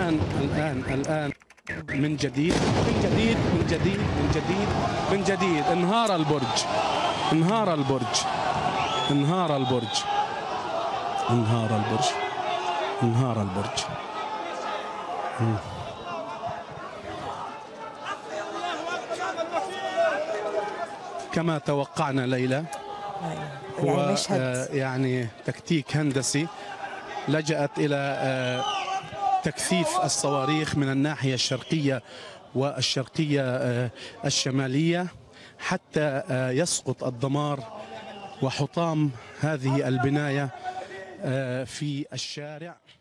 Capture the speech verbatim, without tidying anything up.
الآن الآن الآن من جديد من جديد من جديد من جديد من جديد انهار البرج، انهار البرج، انهار البرج، انهار البرج، انهار البرج. كما توقعنا ليلى، هو يعني تكتيك هندسي لجأت إلى تكثيف الصواريخ من الناحية الشرقية والشرقية الشمالية حتى يسقط الدمار وحطام هذه البناية في الشارع.